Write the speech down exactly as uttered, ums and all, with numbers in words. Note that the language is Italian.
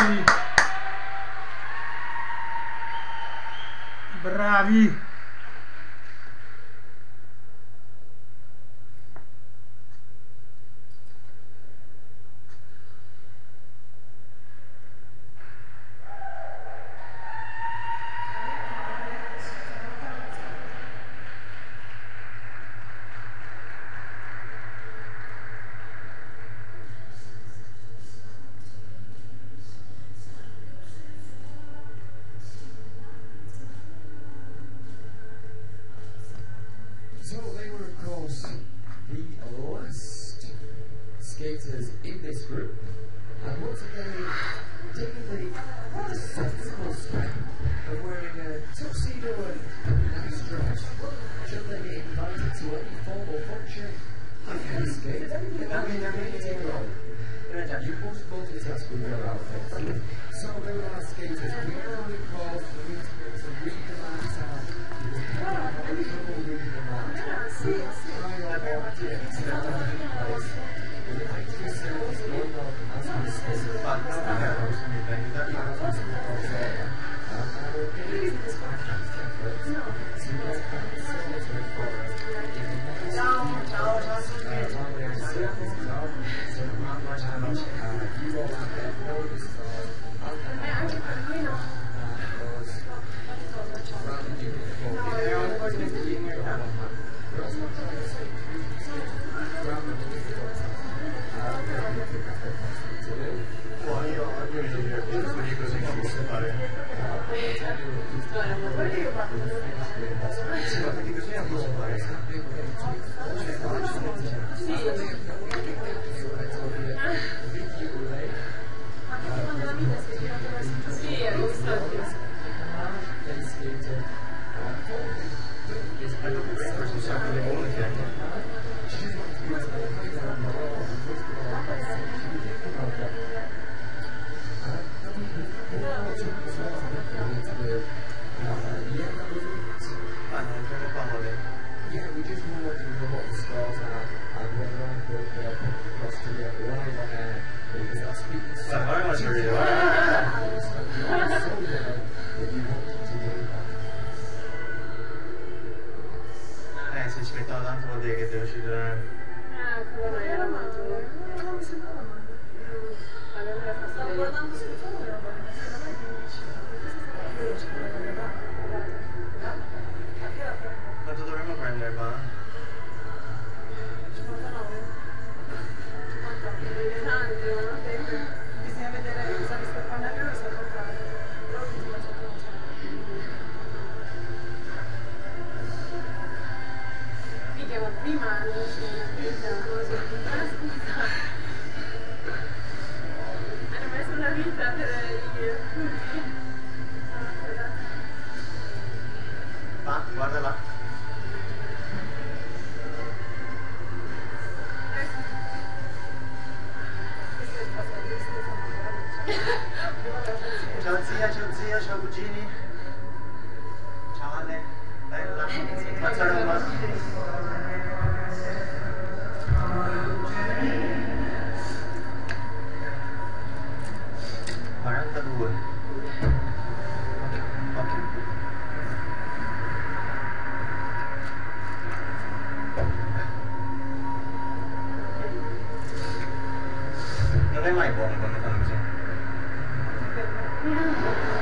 bravi, bravi. So they were, of course, the last skaters in this group, and once again, taking the rather sensible step of wearing a tuxedo and nice dress. Should they be invited to any formal function? I can skate. I mean, they're ready to go. You must multitask with your outfits. So they were our skaters. We only called for me to read the lines out. You were having trouble reading them out. See, I am on to get to that place. With the actual service going on as we speak. But no, I have to be thinking that you have to be there. And I will get into this podcast effort. So you guys can see what's going for us. If you want to see while they're serving the job, so around my channel, you all have that know this song. I'll come back and those rather than you before. They're all going to be in your hand. We're also trying to say rather than you before. I'm going to pick up the question to do. Well, you know, I'm going to do your business when you go to the somebody. Yeah, we just want to know what the scores are and whether I could uh, put it across to you live on air because that's speaking so much. So well that you want to do that. Eh, se ci mettono tanto vuol dire che deve uscire. Eh, quello non era male. Non mi sembrava male. Aveva stavo guardando sul fondo e roba, ma secondo me quindici. Questa è la verità. Quanto dovremmo prendere, va? cinquantanove? cinquantanove? Tanto, bisogna vedere cosa mi sta pannello e sta comprando. Però l'ultima è stata non c'è. Mica, ma prima non c'è una cosa. Ah, scusa. Hanno messo una vita per i frutti. Va, guarda là. Ciao zia, ciao zia, ciao cugini. Ciao Ale, bella. Faccia roba. quarantadue. Ok. Non è mai buono quando fanno così.